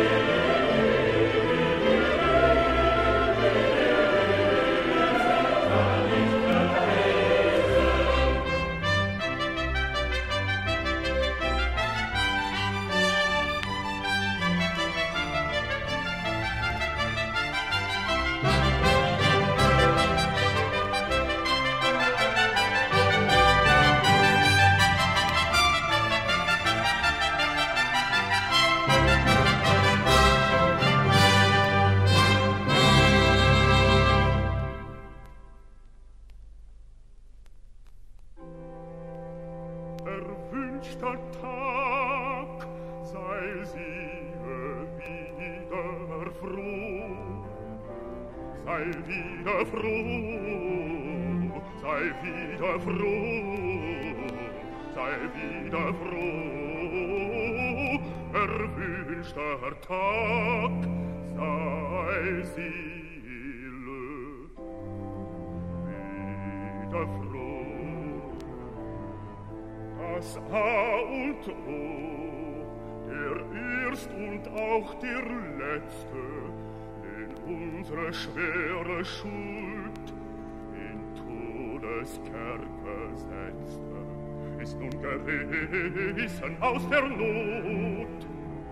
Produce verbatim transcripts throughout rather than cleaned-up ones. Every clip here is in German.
Schwere Schuld in Todeskerker setzte, ist nun gerissen aus der Not.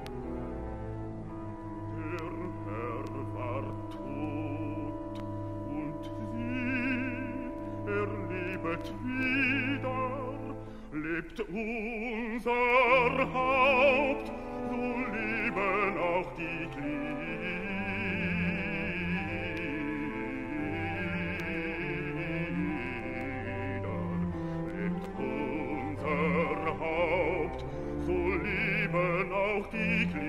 Der Herr war tot und sie, er lebet wieder, lebt unser Haupt, so leben auch die Glieder. Die Glieder,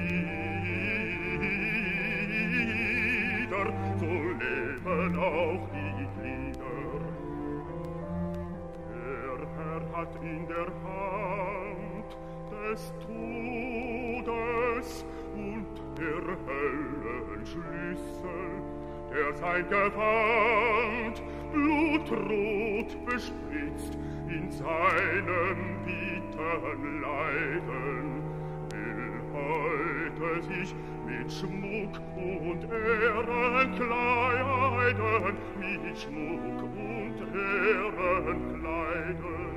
so leben auch die Glieder. Der Herr hat in der Hand des Todes und der Höllen Schlüssel, der sein Gewand blutrot bespritzt in seinem bittern Leiden, heute sich mit Schmuck und Ehren kleiden, mit Schmuck und Ehren kleiden.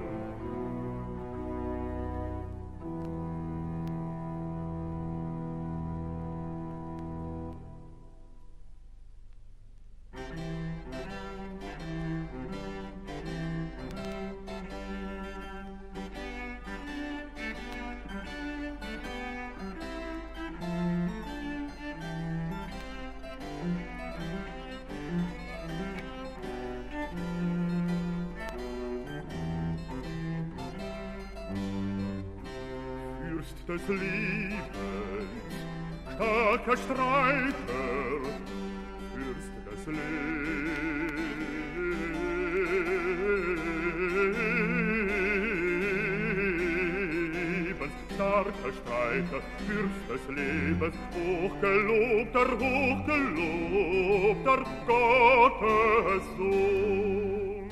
Des Lebens, starker Streiter, Fürst des Lebens, starker Streiter, Fürst des Lebens, hochgelobter, hochgelobter Gottes Sohn.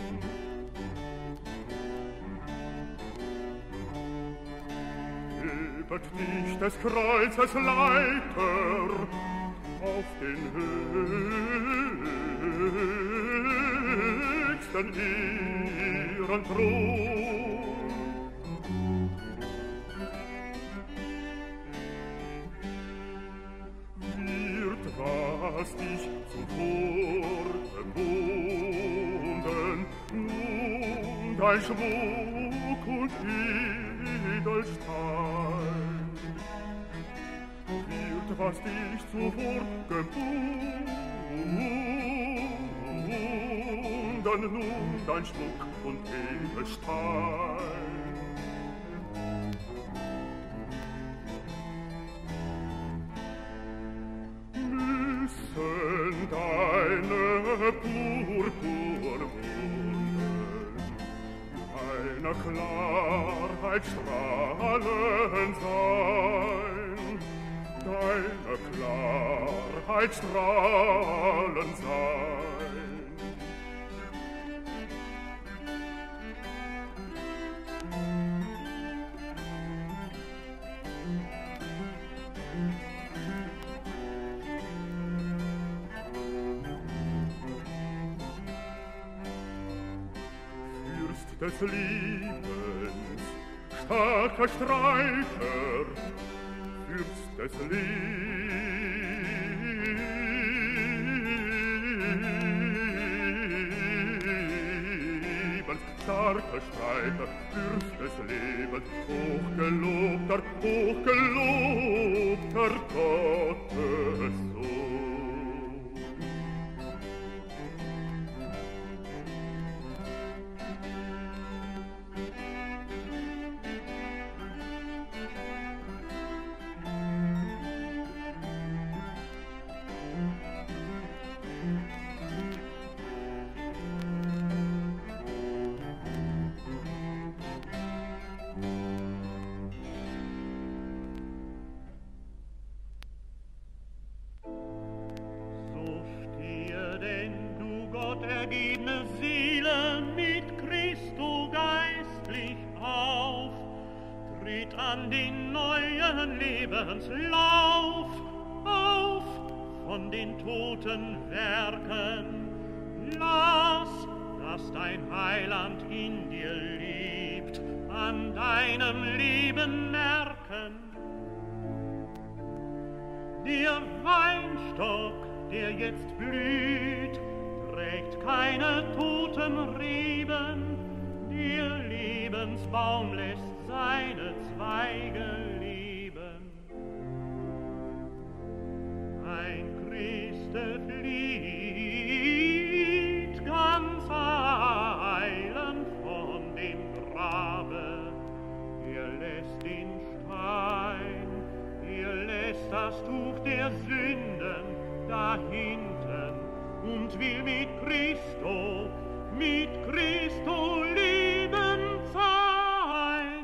Dich des Kreuzes Leiter auf den höchsten ihren Thron. Wird, was dich zuvor gebunden, nun dein Schmuck und Edelstein. Wird, was dich zuvor gebunden, nun dein Schmuck und Edelstein. Müssen deine Purpurwunden einer Klarheit strahlen sein, deiner Klarheit strahlen sein. des Lebens, starker Streiter, Fürst des Lebens, starker Streiter, Fürst des Lebens, hochgelobter, hochgelobter Gottes Sohn. Ergebene Seele mit Christo geistlich auf, tritt an den neuen Lebenslauf auf von den toten Werken. Lass, dass dein Heiland in dir lebt, an deinem Leben merken. Der Weinstock, der jetzt blüht, trägt keine toten Reben, der Lebensbaum lässt seine Zweige leben. Ein Christe flieht ganz eilend von dem Grabe, er lässt den Stein, er lässt das Tuch der Sünden dahinten und will mit Christo, mit Christo leben sein.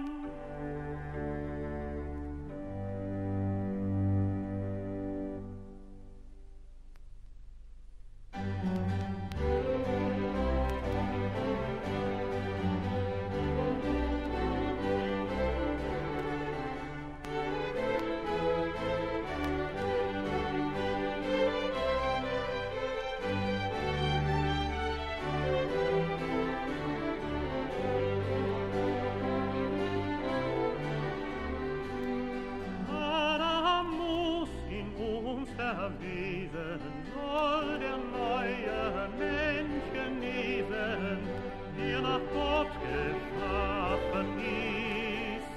Wesen soll der neue Mensch genesen, der nach Gott geschaffen ist.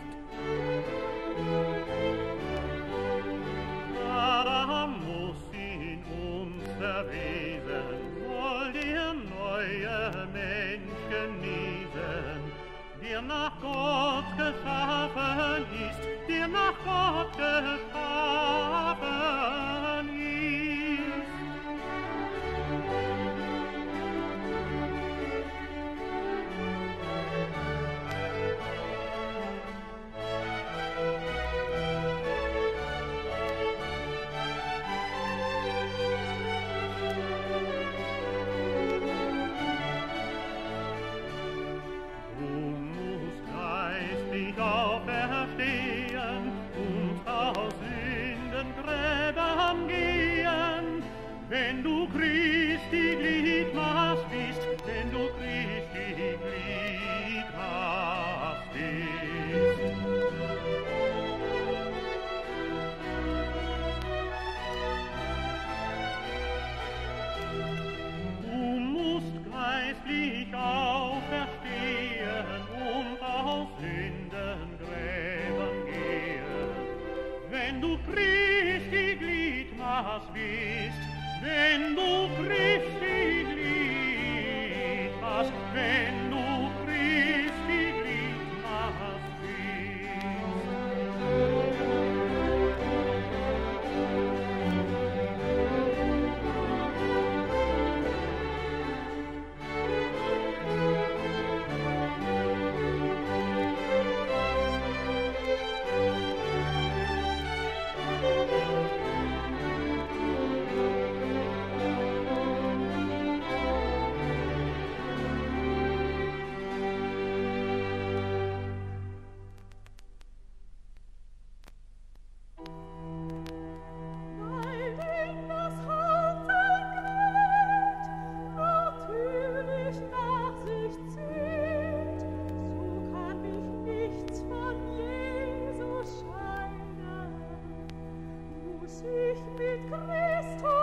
Adam muss in uns erwesen, soll der neue Mensch genesen, der nach Gott geschaffen ist, der nach Gott geschaffen ist. Wenn du Christi Gliedmaß bist, wenn du Christi Gliedmaß bist. Du musst geistlich auferstehen und aus Sündengräbern gehen. Wenn du Christi Gliedmaß bist, wenn du Christi Glied hast, wenn du Christi Gliedmaß sich mit Christus